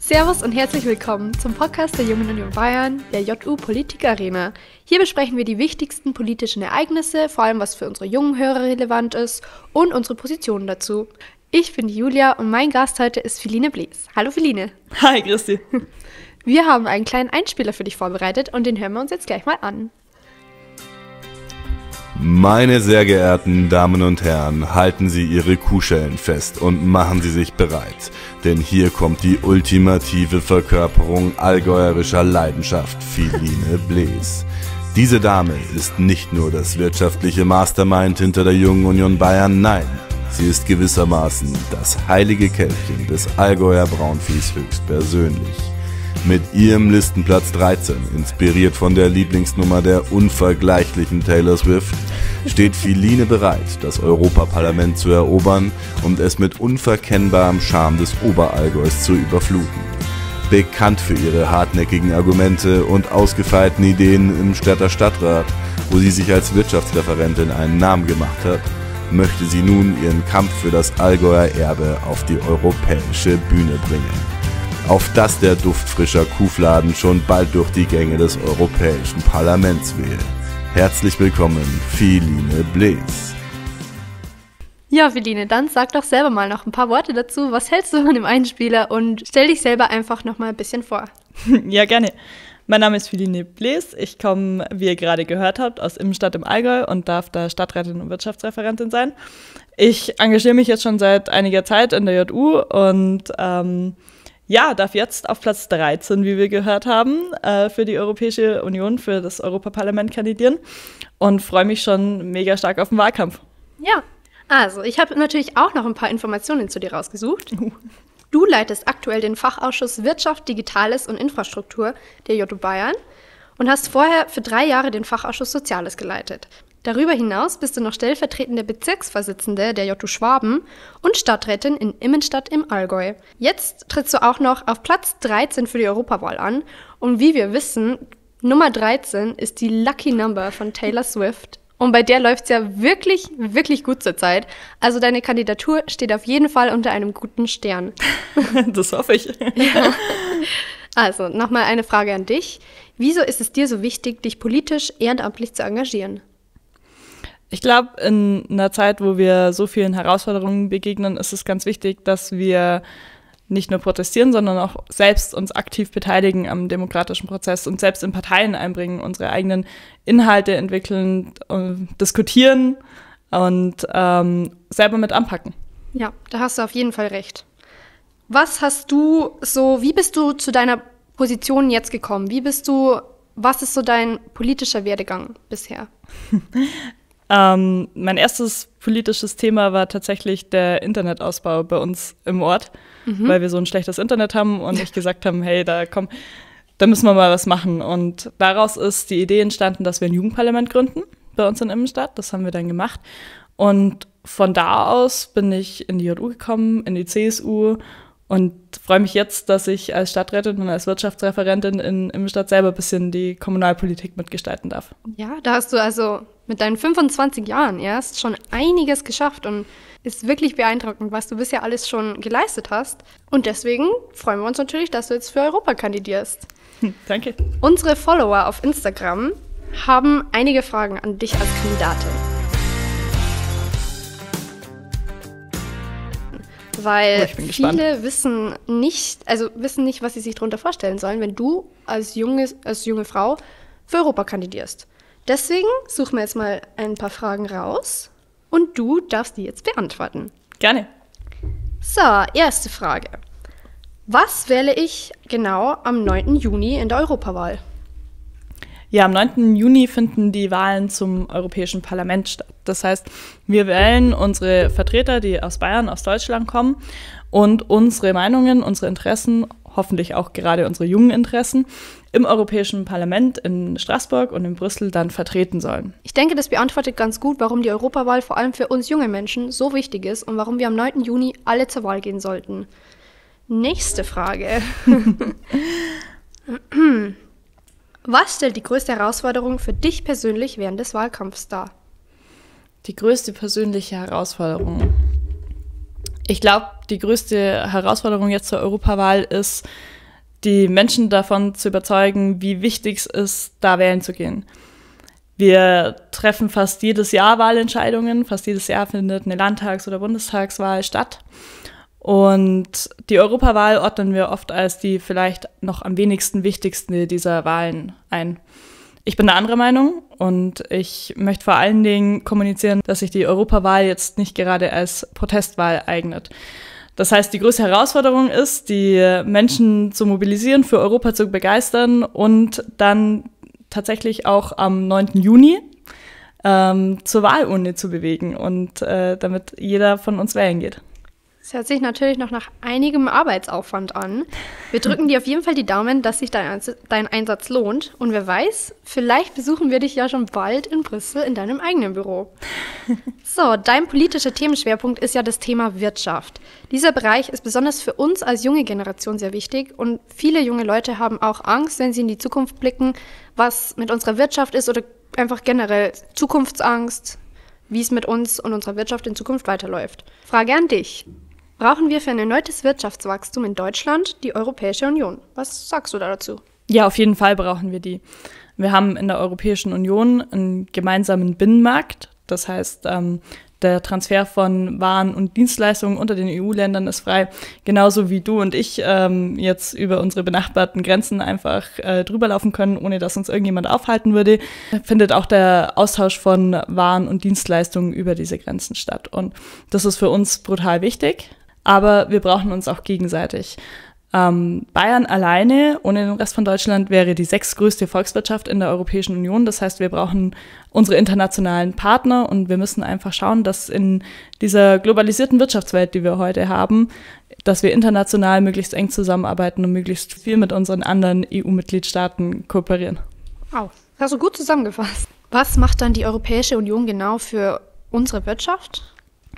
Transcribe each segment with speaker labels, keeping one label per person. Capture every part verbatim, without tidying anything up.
Speaker 1: Servus und herzlich willkommen zum Podcast der Jungen Union Bayern, der J U Politik Arena. Hier besprechen wir die wichtigsten politischen Ereignisse, vor allem was für unsere jungen Hörer relevant ist und unsere Positionen dazu. Ich bin die Julia und mein Gast heute ist Philine Blees. Hallo Philine.
Speaker 2: Hi, Christi.
Speaker 1: Wir haben einen kleinen Einspieler für dich vorbereitet und den hören wir uns jetzt gleich mal an.
Speaker 3: Meine sehr geehrten Damen und Herren, halten Sie Ihre Kuhschellen fest und machen Sie sich bereit, denn hier kommt die ultimative Verkörperung allgäuerischer Leidenschaft, Philine Blees. Diese Dame ist nicht nur das wirtschaftliche Mastermind hinter der Jungen Union Bayern, nein, sie ist gewissermaßen das heilige Kälbchen des Allgäuer Braunviehs höchstpersönlich. Mit ihrem Listenplatz dreizehn, inspiriert von der Lieblingsnummer der unvergleichlichen Taylor Swift, steht Philine bereit, das Europaparlament zu erobern und es mit unverkennbarem Charme des Oberallgäus zu überfluten. Bekannt für ihre hartnäckigen Argumente und ausgefeilten Ideen im Städter Stadtrat, wo sie sich als Wirtschaftsreferentin einen Namen gemacht hat, möchte sie nun ihren Kampf für das Allgäuer Erbe auf die europäische Bühne bringen. Auf dass der duftfrischer Kuhfladen schon bald durch die Gänge des Europäischen Parlaments wehe. Herzlich willkommen, Philine Blees.
Speaker 1: Ja, Philine, dann sag doch selber mal noch ein paar Worte dazu. Was hältst du von dem Einspieler und stell dich selber einfach noch mal ein bisschen vor.
Speaker 2: Ja, gerne. Mein Name ist Philine Blees. Ich komme, wie ihr gerade gehört habt, aus Immenstadt im Allgäu und darf da Stadträtin und Wirtschaftsreferentin sein. Ich engagiere mich jetzt schon seit einiger Zeit in der J U und ähm, ja, darf jetzt auf Platz dreizehn, wie wir gehört haben, äh, für die Europäische Union, für das Europaparlament kandidieren und freue mich schon mega stark auf den Wahlkampf.
Speaker 1: Ja, also ich habe natürlich auch noch ein paar Informationen zu dir rausgesucht. Du leitest aktuell den Fachausschuss Wirtschaft, Digitales und Infrastruktur der J U Bayern und hast vorher für drei Jahre den Fachausschuss Soziales geleitet. Darüber hinaus bist du noch stellvertretende Bezirksvorsitzende der J U Schwaben und Stadträtin in Immenstadt im Allgäu. Jetzt trittst du auch noch auf Platz dreizehn für die Europawahl an. Und wie wir wissen, Nummer dreizehn ist die Lucky Number von Taylor Swift. Und bei der läuft es ja wirklich, wirklich gut zur Zeit. Also deine Kandidatur steht auf jeden Fall unter einem guten Stern.
Speaker 2: Das hoffe ich.
Speaker 1: Ja. Also, nochmal eine Frage an dich. Wieso ist es dir so wichtig, dich politisch ehrenamtlich zu engagieren?
Speaker 2: Ich glaube, in einer Zeit, wo wir so vielen Herausforderungen begegnen, ist es ganz wichtig, dass wir nicht nur protestieren, sondern auch selbst uns aktiv beteiligen am demokratischen Prozess und selbst in Parteien einbringen, unsere eigenen Inhalte entwickeln, diskutieren und ähm, selber mit anpacken.
Speaker 1: Ja, da hast du auf jeden Fall recht. Was hast du so, wie bist du zu deiner Position jetzt gekommen? Wie bist du, was ist so dein politischer Werdegang bisher?
Speaker 2: Ähm, mein erstes politisches Thema war tatsächlich der Internetausbau bei uns im Ort, mhm. weil wir so ein schlechtes Internet haben und ich gesagt haben, hey, da komm, da müssen wir mal was machen. Und daraus ist die Idee entstanden, dass wir ein Jugendparlament gründen bei uns in Immenstadt. Das haben wir dann gemacht. Und von da aus bin ich in die J U gekommen, in die C S U und freue mich jetzt, dass ich als Stadträtin und als Wirtschaftsreferentin in Immenstadt selber ein bisschen die Kommunalpolitik mitgestalten darf.
Speaker 1: Ja, da hast du also mit deinen fünfundzwanzig Jahren erst schon einiges geschafft und ist wirklich beeindruckend, was du bisher alles schon geleistet hast. Und deswegen freuen wir uns natürlich, dass du jetzt für Europa kandidierst.
Speaker 2: Hm, danke.
Speaker 1: Unsere Follower auf Instagram haben einige Fragen an dich als Kandidatin. Weil
Speaker 2: oh,
Speaker 1: viele wissen nicht, also wissen nicht, was sie sich darunter vorstellen sollen, wenn du als junge, als junge Frau für Europa kandidierst. Deswegen suchen wir jetzt mal ein paar Fragen raus und du darfst die jetzt beantworten.
Speaker 2: Gerne.
Speaker 1: So, erste Frage. Was wähle ich genau am neunten Juni in der Europawahl?
Speaker 2: Ja, am neunten Juni finden die Wahlen zum Europäischen Parlament statt. Das heißt, wir wählen unsere Vertreter, die aus Bayern, aus Deutschland kommen und unsere Meinungen, unsere Interessen, hoffentlich auch gerade unsere jungen Interessen, im Europäischen Parlament in Straßburg und in Brüssel dann vertreten sollen.
Speaker 1: Ich denke, das beantwortet ganz gut, warum die Europawahl vor allem für uns junge Menschen so wichtig ist und warum wir am neunten Juni alle zur Wahl gehen sollten. Nächste Frage. Was stellt die größte Herausforderung für dich persönlich während des Wahlkampfs dar?
Speaker 2: Die größte persönliche Herausforderung. Ich glaube, die größte Herausforderung jetzt zur Europawahl ist, die Menschen davon zu überzeugen, wie wichtig es ist, da wählen zu gehen. Wir treffen fast jedes Jahr Wahlentscheidungen, fast jedes Jahr findet eine Landtags- oder Bundestagswahl statt. Und die Europawahl ordnen wir oft als die vielleicht noch am wenigsten wichtigste dieser Wahlen ein. Ich bin eine andere Meinung und ich möchte vor allen Dingen kommunizieren, dass sich die Europawahl jetzt nicht gerade als Protestwahl eignet. Das heißt, die größte Herausforderung ist, die Menschen zu mobilisieren, für Europa zu begeistern und dann tatsächlich auch am neunten Juni ähm, zur Wahlurne zu bewegen und äh, damit jeder von uns wählen geht.
Speaker 1: Das hört sich natürlich noch nach einigem Arbeitsaufwand an. Wir drücken dir auf jeden Fall die Daumen, dass sich dein, dein Einsatz lohnt. Und wer weiß, vielleicht besuchen wir dich ja schon bald in Brüssel in deinem eigenen Büro. So, dein politischer Themenschwerpunkt ist ja das Thema Wirtschaft. Dieser Bereich ist besonders für uns als junge Generation sehr wichtig. Und viele junge Leute haben auch Angst, wenn sie in die Zukunft blicken, was mit unserer Wirtschaft ist oder einfach generell Zukunftsangst, wie es mit uns und unserer Wirtschaft in Zukunft weiterläuft. Frage an dich. Brauchen wir für ein erneutes Wirtschaftswachstum in Deutschland die Europäische Union? Was sagst du da dazu?
Speaker 2: Ja, auf jeden Fall brauchen wir die. Wir haben in der Europäischen Union einen gemeinsamen Binnenmarkt. Das heißt, ähm, der Transfer von Waren und Dienstleistungen unter den E U-Ländern ist frei. Genauso wie du und ich ähm, jetzt über unsere benachbarten Grenzen einfach äh, drüber laufen können, ohne dass uns irgendjemand aufhalten würde, findet auch der Austausch von Waren und Dienstleistungen über diese Grenzen statt. Und das ist für uns brutal wichtig. Aber wir brauchen uns auch gegenseitig. Ähm, Bayern alleine, ohne den Rest von Deutschland, wäre die sechstgrößte Volkswirtschaft in der Europäischen Union. Das heißt, wir brauchen unsere internationalen Partner und wir müssen einfach schauen, dass in dieser globalisierten Wirtschaftswelt, die wir heute haben, dass wir international möglichst eng zusammenarbeiten und möglichst viel mit unseren anderen E U-Mitgliedstaaten kooperieren.
Speaker 1: Wow, das hast du gut zusammengefasst. Was macht dann die Europäische Union genau für unsere Wirtschaft?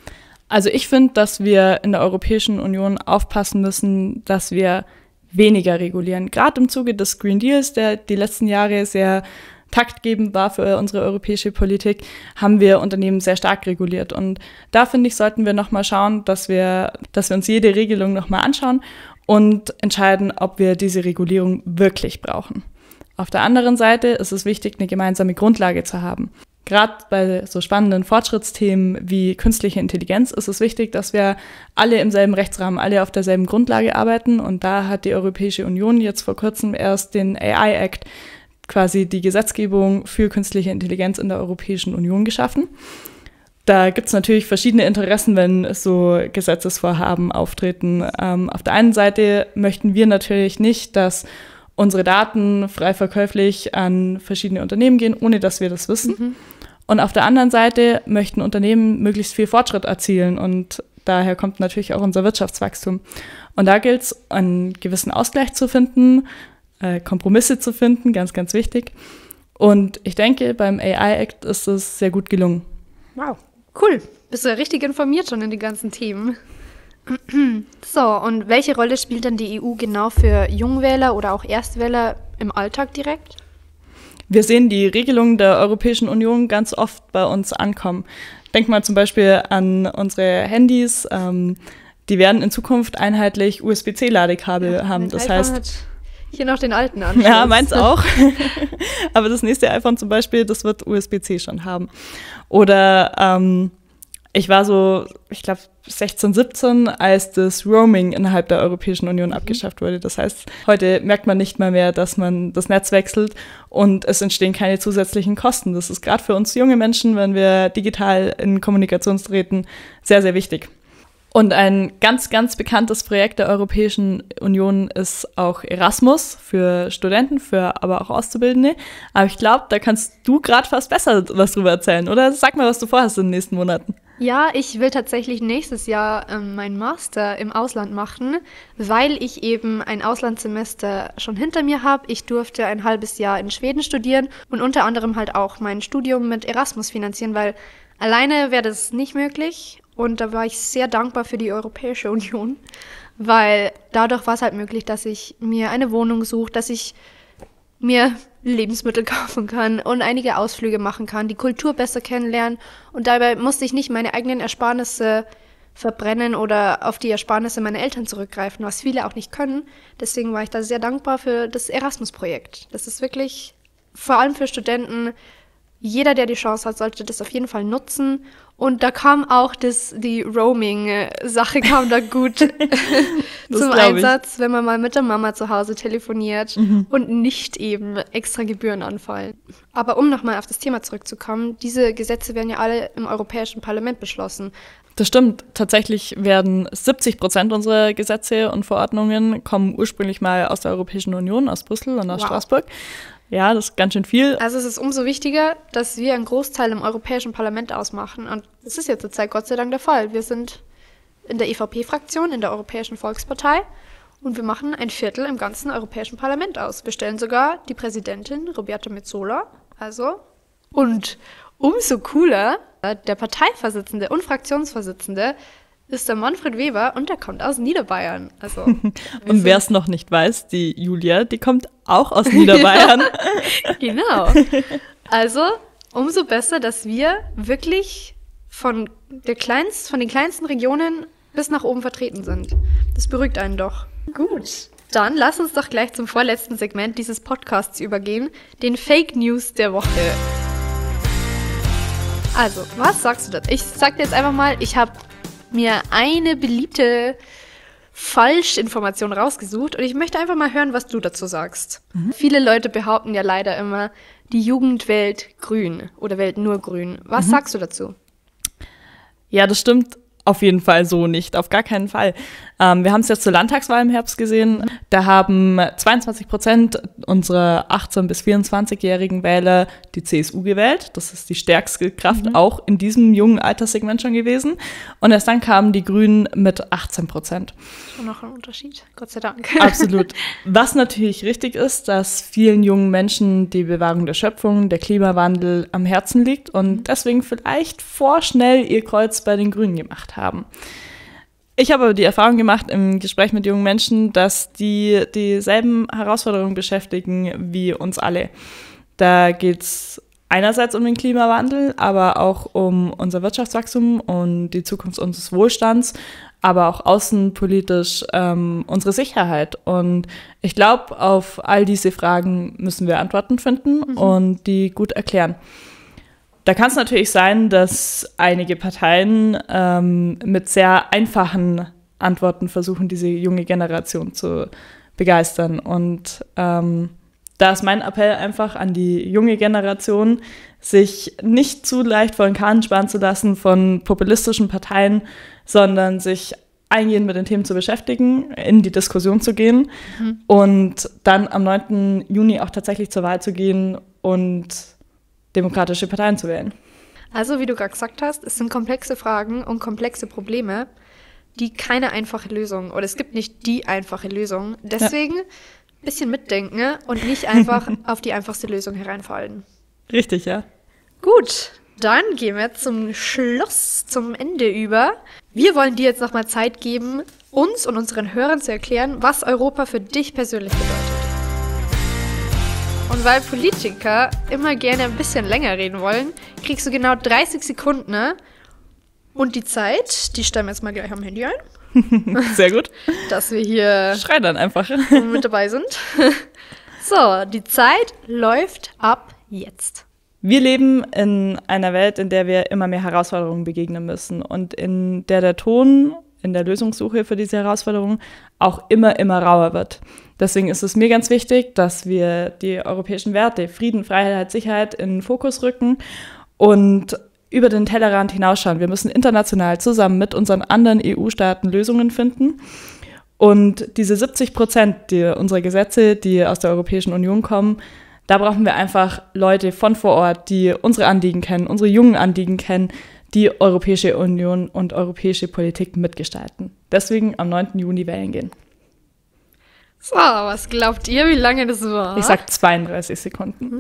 Speaker 2: Also ich finde, dass wir in der Europäischen Union aufpassen müssen, dass wir weniger regulieren. Gerade im Zuge des Green Deals, der die letzten Jahre sehr taktgebend war für unsere europäische Politik, haben wir Unternehmen sehr stark reguliert. Und da, finde ich, sollten wir nochmal schauen, dass wir, dass wir uns jede Regelung nochmal anschauen und entscheiden, ob wir diese Regulierung wirklich brauchen. Auf der anderen Seite ist es wichtig, eine gemeinsame Grundlage zu haben. Gerade bei so spannenden Fortschrittsthemen wie künstliche Intelligenz ist es wichtig, dass wir alle im selben Rechtsrahmen, alle auf derselben Grundlage arbeiten. Und da hat die Europäische Union jetzt vor kurzem erst den A I Act, quasi die Gesetzgebung für künstliche Intelligenz in der Europäischen Union geschaffen. Da gibt es natürlich verschiedene Interessen, wenn so Gesetzesvorhaben auftreten. Ähm, auf der einen Seite möchten wir natürlich nicht, dass unsere Daten frei verkäuflich an verschiedene Unternehmen gehen, ohne dass wir das wissen. Mhm. Und auf der anderen Seite möchten Unternehmen möglichst viel Fortschritt erzielen und daher kommt natürlich auch unser Wirtschaftswachstum. Und da gilt es, einen gewissen Ausgleich zu finden, äh, Kompromisse zu finden, ganz, ganz wichtig. Und ich denke, beim A I Act ist es sehr gut gelungen.
Speaker 1: Wow, cool. Bist du ja richtig informiert schon in die ganzen Themen. So, und welche Rolle spielt dann die E U genau für Jungwähler oder auch Erstwähler im Alltag direkt?
Speaker 2: Wir sehen die Regelungen der Europäischen Union ganz oft bei uns ankommen. Denk mal zum Beispiel an unsere Handys. Ähm, die werden in Zukunft einheitlich U S B C-Ladekabel ja, haben. Das heißt,
Speaker 1: hat hier noch den alten Anschluss.
Speaker 2: Ja, meins auch. Aber das nächste iPhone zum Beispiel, das wird U S B C schon haben. Oder ähm, ich war so, ich glaube, sechzehn, siebzehn, als das Roaming innerhalb der Europäischen Union mhm. abgeschafft wurde. Das heißt, heute merkt man nicht mal mehr, dass man das Netz wechselt und es entstehen keine zusätzlichen Kosten. Das ist gerade für uns junge Menschen, wenn wir digital in Kommunikation treten, sehr, sehr wichtig. Und ein ganz, ganz bekanntes Projekt der Europäischen Union ist auch Erasmus für Studenten, für aber auch Auszubildende. Aber ich glaube, da kannst du gerade fast besser was drüber erzählen, oder? Sag mal, was du vorhast in den nächsten Monaten.
Speaker 1: Ja, ich will tatsächlich nächstes Jahr ähm, meinen Master im Ausland machen, weil ich eben ein Auslandssemester schon hinter mir habe. Ich durfte ein halbes Jahr in Schweden studieren und unter anderem halt auch mein Studium mit Erasmus finanzieren, weil alleine wäre das nicht möglich. Und da war ich sehr dankbar für die Europäische Union, weil dadurch war es halt möglich, dass ich mir eine Wohnung suche, dass ich mir Lebensmittel kaufen kann und einige Ausflüge machen kann, die Kultur besser kennenlernen. Und dabei musste ich nicht meine eigenen Ersparnisse verbrennen oder auf die Ersparnisse meiner Eltern zurückgreifen, was viele auch nicht können. Deswegen war ich da sehr dankbar für das Erasmus-Projekt. Das ist wirklich, vor allem für Studenten, jeder, der die Chance hat, sollte das auf jeden Fall nutzen. Und da kam auch das, die Roaming-Sache kam da gut zum Einsatz, wenn man mal mit der Mama zu Hause telefoniert mhm. und nicht eben extra Gebühren anfallen. Aber um nochmal auf das Thema zurückzukommen, diese Gesetze werden ja alle im Europäischen Parlament beschlossen.
Speaker 2: Das stimmt. Tatsächlich werden siebzig Prozent unserer Gesetze und Verordnungen kommen ursprünglich mal aus der Europäischen Union, aus Brüssel und aus wow. Straßburg. Ja, das ist ganz schön viel.
Speaker 1: Also es ist umso wichtiger, dass wir einen Großteil im Europäischen Parlament ausmachen. Und das ist ja zurzeit Gott sei Dank der Fall. Wir sind in der E V P-Fraktion, in der Europäischen Volkspartei. Und wir machen ein Viertel im ganzen Europäischen Parlament aus. Wir stellen sogar die Präsidentin Roberta Metsola. Also, und umso cooler, der Parteivorsitzende und Fraktionsvorsitzende ist der Manfred Weber und der kommt aus Niederbayern. Also,
Speaker 2: und wer es noch nicht weiß, die Julia, die kommt auch aus Niederbayern.
Speaker 1: Genau. Also umso besser, dass wir wirklich von, der kleinst, von den kleinsten Regionen bis nach oben vertreten sind. Das beruhigt einen doch. Gut. Dann lass uns doch gleich zum vorletzten Segment dieses Podcasts übergehen, den Fake News der Woche. Also, was sagst du dazu? Ich sag dir jetzt einfach mal, ich habe mir eine beliebte Falschinformation rausgesucht und ich möchte einfach mal hören, was du dazu sagst. Mhm. Viele Leute behaupten ja leider immer, die Jugend wählt grün oder wählt nur grün. Was mhm. sagst du dazu?
Speaker 2: Ja, das stimmt auf jeden Fall so nicht, auf gar keinen Fall. Ähm, wir haben es jetzt zur Landtagswahl im Herbst gesehen. Da haben zweiundzwanzig Prozent unserer achtzehn- bis vierundzwanzigjährigen Wähler die C S U gewählt. Das ist die stärkste Kraft mhm. auch in diesem jungen Alterssegment schon gewesen. Und erst dann kamen die Grünen mit achtzehn Prozent.
Speaker 1: Schon noch ein Unterschied, Gott sei Dank.
Speaker 2: Absolut. Was natürlich richtig ist, dass vielen jungen Menschen die Bewahrung der Schöpfung, der Klimawandel am Herzen liegt und mhm. deswegen vielleicht vorschnell ihr Kreuz bei den Grünen gemacht haben. Ich habe aber die Erfahrung gemacht im Gespräch mit jungen Menschen, dass die dieselben Herausforderungen beschäftigen wie uns alle. Da geht es einerseits um den Klimawandel, aber auch um unser Wirtschaftswachstum und die Zukunft unseres Wohlstands, aber auch außenpolitisch ähm, unsere Sicherheit. Und ich glaube, auf all diese Fragen müssen wir Antworten finden mhm. und die gut erklären. Da kann es natürlich sein, dass einige Parteien ähm, mit sehr einfachen Antworten versuchen, diese junge Generation zu begeistern. Und ähm, da ist mein Appell einfach an die junge Generation, sich nicht zu leicht vor den Kahn spannen zu lassen von populistischen Parteien, sondern sich eingehend mit den Themen zu beschäftigen, in die Diskussion zu gehen mhm. und dann am neunten Juni auch tatsächlich zur Wahl zu gehen und demokratische Parteien zu wählen.
Speaker 1: Also, wie du gerade gesagt hast, es sind komplexe Fragen und komplexe Probleme, die keine einfache Lösung, oder es gibt nicht die einfache Lösung. Deswegen ein ja. bisschen mitdenken und nicht einfach auf die einfachste Lösung hereinfallen.
Speaker 2: Richtig, ja.
Speaker 1: Gut, dann gehen wir zum Schluss, zum Ende über. Wir wollen dir jetzt nochmal Zeit geben, uns und unseren Hörern zu erklären, was Europa für dich persönlich bedeutet. Und weil Politiker immer gerne ein bisschen länger reden wollen, kriegst du genau dreißig Sekunden. Ne? Und die Zeit, die stellen wir jetzt mal gleich am Handy ein.
Speaker 2: Sehr gut.
Speaker 1: Dass wir hier
Speaker 2: Schrei dann einfach
Speaker 1: mit dabei sind. So, die Zeit läuft ab jetzt.
Speaker 2: Wir leben in einer Welt, in der wir immer mehr Herausforderungen begegnen müssen und in der der Ton in der Lösungssuche für diese Herausforderungen auch immer, immer rauer wird. Deswegen ist es mir ganz wichtig, dass wir die europäischen Werte, Frieden, Freiheit, Sicherheit in den Fokus rücken und über den Tellerrand hinausschauen. Wir müssen international zusammen mit unseren anderen E U-Staaten Lösungen finden. Und diese siebzig Prozent die, unserer Gesetze, die aus der Europäischen Union kommen, da brauchen wir einfach Leute von vor Ort, die unsere Anliegen kennen, unsere jungen Anliegen kennen, die Europäische Union und europäische Politik mitgestalten. Deswegen am neunten Juni wählen gehen.
Speaker 1: So, was glaubt ihr, wie lange das war?
Speaker 2: Ich sag zweiunddreißig Sekunden.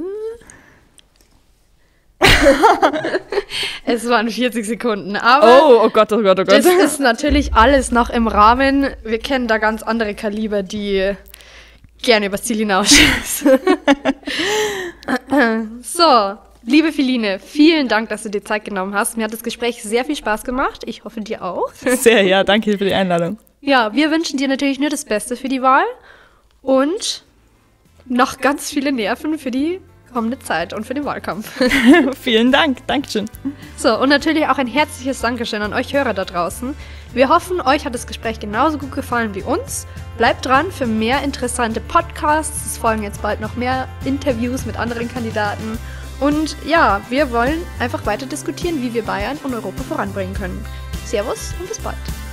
Speaker 1: Es waren vierzig Sekunden, aber
Speaker 2: oh, oh Gott, oh Gott, oh Gott.
Speaker 1: Das ist natürlich alles noch im Rahmen. Wir kennen da ganz andere Kaliber, die gerne übers Ziel hinausschießen. So, Liebe Feline, vielen Dank, dass du dir Zeit genommen hast. Mir hat das Gespräch sehr viel Spaß gemacht. Ich hoffe, dir auch.
Speaker 2: Sehr, ja. Danke für die Einladung.
Speaker 1: Ja, wir wünschen dir natürlich nur das Beste für die Wahl und noch ganz viele Nerven für die kommende Zeit und für den Wahlkampf.
Speaker 2: Vielen Dank. Dankeschön.
Speaker 1: So, und natürlich auch ein herzliches Dankeschön an euch Hörer da draußen. Wir hoffen, euch hat das Gespräch genauso gut gefallen wie uns. Bleibt dran für mehr interessante Podcasts. Es folgen jetzt bald noch mehr Interviews mit anderen Kandidaten. Und ja, wir wollen einfach weiter diskutieren, wie wir Bayern und Europa voranbringen können. Servus und bis bald.